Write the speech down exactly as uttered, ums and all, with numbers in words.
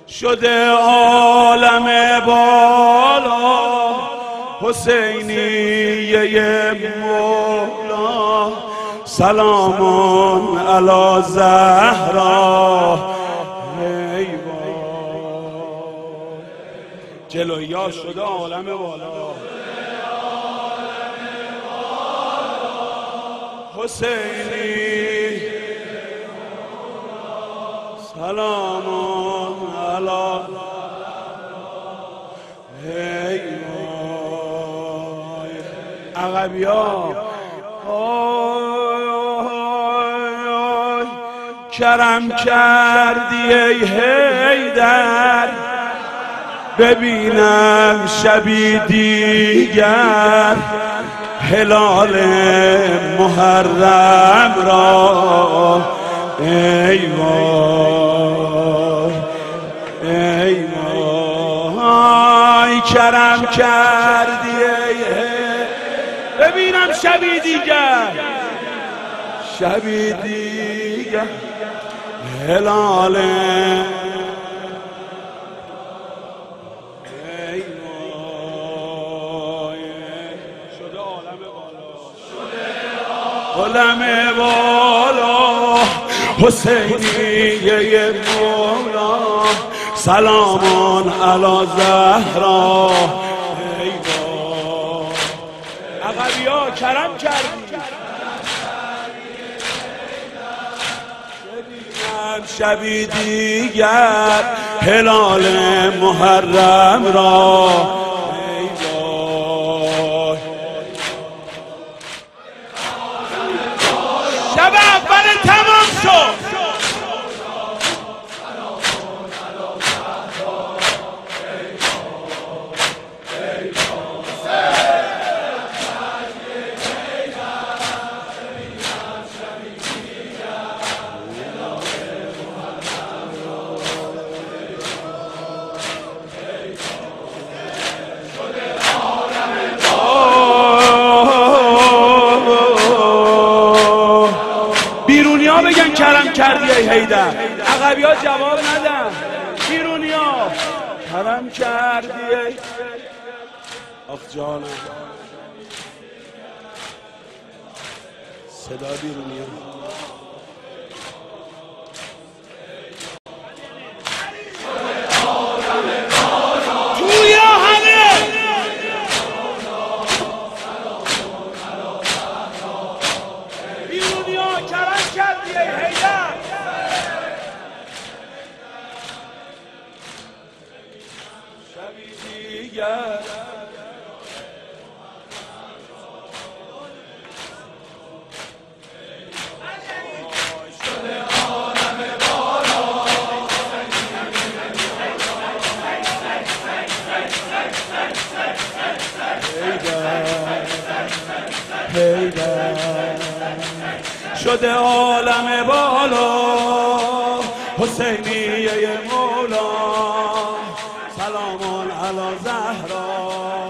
شده عالم بالا حسینیه مولا سلامان علی زهرا. ای وای جلویا شده عالم بالا حسینی سلامان علی. ای وای عقبیا کرم کردی ای حیدر ببینم شبی دیگر هلال محرم را. ای وای ای وای کرم کردی ای ببینم شبی دیگر شبی دیگر هلال. ای وای شده عالم بالا عالم بالا حسینیه مولا سلامان علی زهرا. ای وای عقبیا کرم کردی شبی دیگر هلال محرم را. ای وای شب اول تمام شد بگن کرم کردی ای حیدر. عقبی ها جواب ندن. بیرونی ها کرم کردی ای آخ جانم صدا بیرونی ها شده عالم بالا حسینیه مولا سلامان علی زهرا.